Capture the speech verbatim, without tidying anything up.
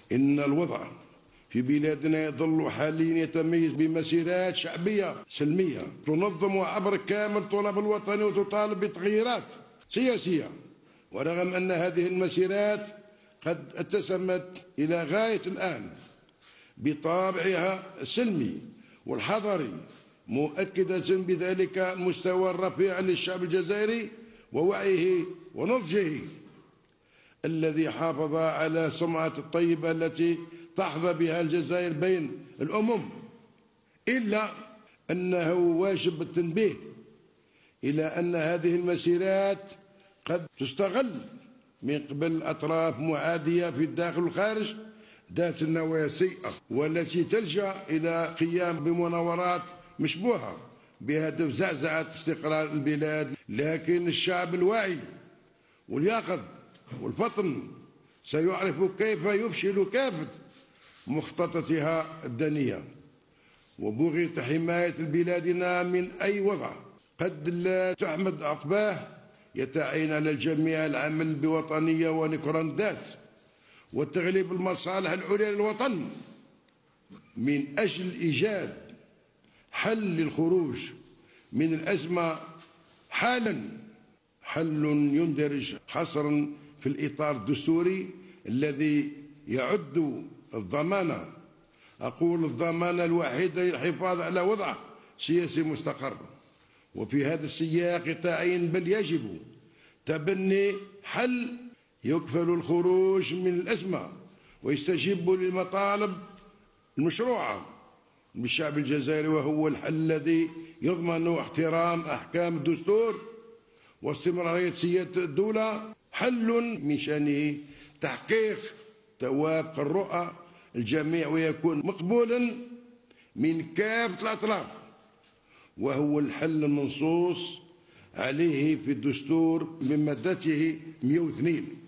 إن الوضع في بلادنا يظل حاليا يتميز بمسيرات شعبية سلمية تنظم عبر كامل الطلب الوطني وتطالب بتغييرات سياسية، ورغم أن هذه المسيرات قد اتسمت إلى غاية الآن بطابعها السلمي والحضري، مؤكدة بذلك المستوى الرفيع للشعب الجزائري ووعيه ونضجه الذي حافظ على سمعة الطيبة التي تحظى بها الجزائر بين الأمم. إلا أنه واجب التنبيه إلى أن هذه المسيرات قد تستغل من قبل أطراف معادية في الداخل والخارج ذات النوايا السيئة، والتي تلجأ إلى قيام بمناورات مشبوهة بهدف زعزعة استقرار البلاد. لكن الشعب الواعي واليقظ والفطن سيعرف كيف يفشل كافة مخططاتها الدنية وبغية حماية بلادنا من أي وضع قد لا تحمد عقباه. يتعين على الجميع العمل بوطنية ونكران ذات وتغليب المصالح العليا للوطن من أجل إيجاد حل للخروج من الأزمة حالا، حل يندرج حصرا في الإطار الدستوري الذي يعد الضمانة، أقول الضمانة الوحيدة للحفاظ على وضع سياسي مستقر. وفي هذا السياق يتعين بل يجب تبني حل يكفل الخروج من الأزمة ويستجيب للمطالب المشروعة بالشعب الجزائري، وهو الحل الذي يضمن احترام أحكام الدستور واستمرارية سيادة الدولة، حل من شأنه تحقيق توافق الرؤى الجميع ويكون مقبولا من كافة الأطراف، وهو الحل المنصوص عليه في الدستور من مادته مئة واثنين.